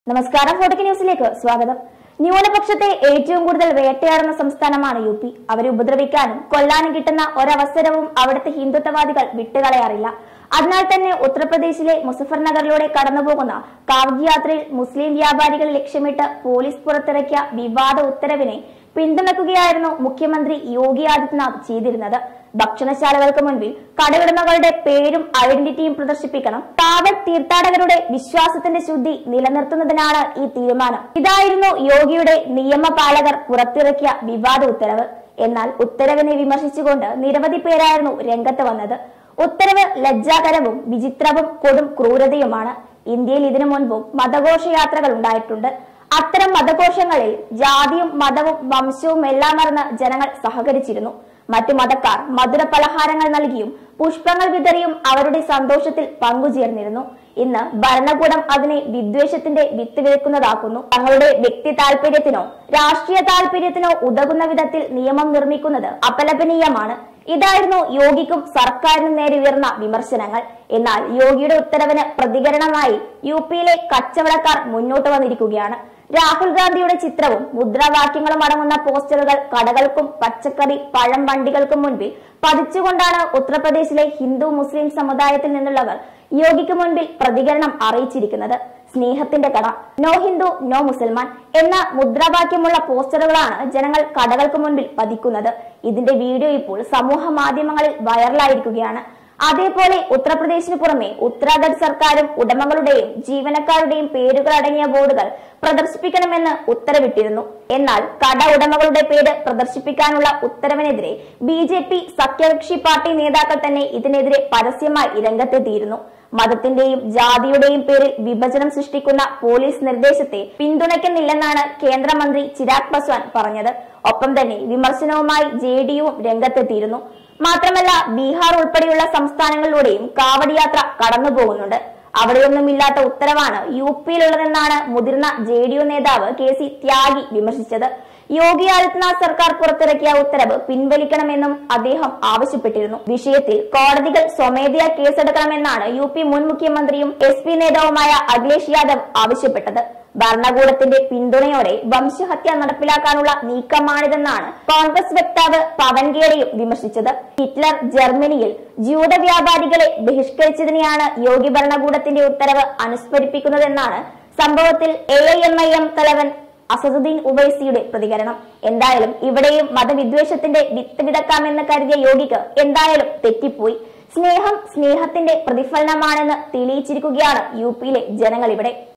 നമസ്കാരം. ഫോർട്ടിക് ന്യൂസിലേക്ക് സ്വാഗതം. ന്യൂനപക്ഷത്തെ ഏറ്റവും കൂടുതൽ വേട്ടയാടുന്ന സംസ്ഥാനമാണ് യു പി. അവരെ ഉപദ്രവിക്കാനും കൊല്ലാനും കിട്ടുന്ന ഒരവസരവും അവിടുത്തെ ഹിന്ദുത്വവാദികൾ വിട്ടുകളയാറില്ല. അതിനാൽ തന്നെ ഉത്തർപ്രദേശിലെ മുസഫർനഗറിലൂടെ കടന്നുപോകുന്ന കാവ്ജ് യാത്രയിൽ മുസ്ലിം വ്യാപാരികളെ ലക്ഷ്യമിട്ട് പോലീസ് പുറത്തിറക്കിയ വിവാദ ഉത്തരവിനെ പിന്തുണയ്ക്കുകയായിരുന്നു മുഖ്യമന്ത്രി യോഗി ആദിത്യനാഥ് ചെയ്തിരുന്നത്. ഭക്ഷണശാലകൾക്ക് മുൻപിൽ കടയുടമകളുടെ പേരും ഐഡന്റിറ്റിയും പ്രദർശിപ്പിക്കണം. കാവൽ തീർത്ഥാടകരുടെ വിശ്വാസത്തിന്റെ ശുദ്ധി നിലനിർത്തുന്നതിനാണ് ഈ തീരുമാനം. ഇതായിരുന്നു യോഗിയുടെ നിയമപാലകർ പുറത്തിറക്കിയ വിവാദ ഉത്തരവ്. എന്നാൽ ഉത്തരവിനെ വിമർശിച്ചുകൊണ്ട് നിരവധി പേരായിരുന്നു രംഗത്ത് വന്നത്. ഉത്തരവ് ലജ്ജാകരവും വിചിത്രവും കൊടും ക്രൂരതയുമാണ്. ഇന്ത്യയിൽ ഇതിനു മുൻപും മതഘോഷയാത്രകൾ ഉണ്ടായിട്ടുണ്ട്. അത്തരം മതഘോഷങ്ങളിൽ ജാതിയും മതവും വംശവും എല്ലാം മറന്ന് ജനങ്ങൾ സഹകരിച്ചിരുന്നു. മറ്റു മതക്കാർ മധുര പലഹാരങ്ങൾ നൽകിയും പുഷ്പങ്ങൾ വിതറിയും അവരുടെ സന്തോഷത്തിൽ പങ്കുചേർന്നിരുന്നു. ഇന്ന് ഭരണകൂടം അതിനെ വിദ്വേഷത്തിന്റെ വിത്ത് വിതയ്ക്കുന്നതാക്കുന്നു. തങ്ങളുടെ വ്യക്തി താല്പര്യത്തിനോ രാഷ്ട്രീയ താല്പര്യത്തിനോ ഉതകുന്ന വിധത്തിൽ നിയമം നിർമ്മിക്കുന്നത് അപലപനീയമാണ്. ഇതായിരുന്നു യോഗിക്കും സർക്കാരിനും നേരെ ഉയർന്ന വിമർശനങ്ങൾ. എന്നാൽ യോഗിയുടെ ഉത്തരവിന് പ്രതികരണമായി യു പിയിലെ കച്ചവടക്കാർ മുന്നോട്ട് വന്നിരിക്കുകയാണ്. രാഹുൽ ഗാന്ധിയുടെ ചിത്രവും മുദ്രാവാക്യങ്ങളും അടങ്ങുന്ന പോസ്റ്ററുകൾ കടകൾക്കും പച്ചക്കറി പഴം വണ്ടികൾക്കും മുൻപിൽ പതിച്ചുകൊണ്ടാണ് ഉത്തർപ്രദേശിലെ ഹിന്ദു മുസ്ലിം സമുദായത്തിൽ നിന്നുള്ളവർ യോഗിക്ക് മുൻപിൽ പ്രതികരണം അറിയിച്ചിരിക്കുന്നത്. സ്നേഹത്തിന്റെ കട, നോ ഹിന്ദു നോ മുസൽമാൻ എന്ന മുദ്രാവാക്യമുള്ള പോസ്റ്ററുകളാണ് ജനങ്ങൾ കടകൾക്ക് മുൻപിൽ പതിക്കുന്നത്. ഇതിന്റെ വീഡിയോ ഇപ്പോൾ സമൂഹ മാധ്യമങ്ങളിൽ വൈറലായിരിക്കുകയാണ്. അതേപോലെ ഉത്തർപ്രദേശിന് പുറമെ ഉത്തരാഖണ്ഡ് സർക്കാരും ഉടമകളുടെയും ജീവനക്കാരുടെയും പേരുകൾ അടങ്ങിയ ബോർഡുകൾ പ്രദർശിപ്പിക്കണമെന്ന് ഉത്തരവിട്ടിരുന്നു. എന്നാൽ കട ഉടമകളുടെ പേര് പ്രദർശിപ്പിക്കാനുള്ള ഉത്തരവിനെതിരെ BJP സഖ്യകക്ഷി പാർട്ടി നേതാക്കൾ തന്നെ ഇതിനെതിരെ പരസ്യമായി രംഗത്തെത്തിയിരുന്നു. മതത്തിന്റെയും ജാതിയുടെയും പേരിൽ വിഭജനം സൃഷ്ടിക്കുന്ന പോലീസ് നിർദ്ദേശത്തെ പിന്തുണയ്ക്കുന്നില്ലെന്നാണ് കേന്ദ്രമന്ത്രി ചിരാഗ് പാസ്വാൻ പറഞ്ഞത്. ഒപ്പം തന്നെ വിമർശനവുമായി JDUവും രംഗത്തെത്തിയിരുന്നു. മാത്രമല്ല, ബീഹാർ ഉൾപ്പെടെയുള്ള സംസ്ഥാനങ്ങളിലൂടെയും കാവടി യാത്ര കടന്നുപോകുന്നുണ്ട്. അവിടെയൊന്നുമില്ലാത്ത ഉത്തരവാണ് യു പിയിലുള്ളതെന്നാണ് മുതിർന്ന JDU നേതാവ് KC ത്യാഗി വിമർശിച്ചത്. യോഗി ആദിത്യനാഥ് സർക്കാർ പുറത്തിറക്കിയ ഉത്തരവ് പിൻവലിക്കണമെന്നും അദ്ദേഹം ആവശ്യപ്പെട്ടിരുന്നു. വിഷയത്തിൽ കോടതികൾ സ്വമേധയാ കേസെടുക്കണമെന്നാണ് UP മുൻ മുഖ്യമന്ത്രിയും SP നേതാവുമായ അഖിലേഷ് യാദവ് ആവശ്യപ്പെട്ടത്. ഭരണകൂടത്തിന്റെ പിന്തുണയോടെ വംശഹത്യ നടപ്പിലാക്കാനുള്ള നീക്കമാണിതെന്നാണ് കോൺഗ്രസ് വക്താവ് പവൻ ഖേരയും വിമർശിച്ചത്. ഹിറ്റ്ലർ ജർമ്മനിയിൽ ജൂത വ്യാപാരികളെ ബഹിഷ്കരിച്ചതിനെയാണ് യോഗി ഭരണകൂടത്തിന്റെ ഉത്തരവ് അനുസ്മരിപ്പിക്കുന്നതെന്നാണ് സംഭവത്തിൽ AIMIM തലവൻ അസദുദ്ദീൻ ഉവൈസിയുടെ പ്രതികരണം. എന്തായാലും ഇവിടെയും മതവിദ്വേഷത്തിന്റെ വിത്ത് വിതക്കാമെന്ന് കരുതിയ യോഗിക്ക് എന്തായാലും തെറ്റിപ്പോയി. സ്നേഹം സ്നേഹത്തിന്റെ പ്രതിഫലനമാണെന്ന് തെളിയിച്ചിരിക്കുകയാണ് UPയിലെ ജനങ്ങൾ ഇവിടെ.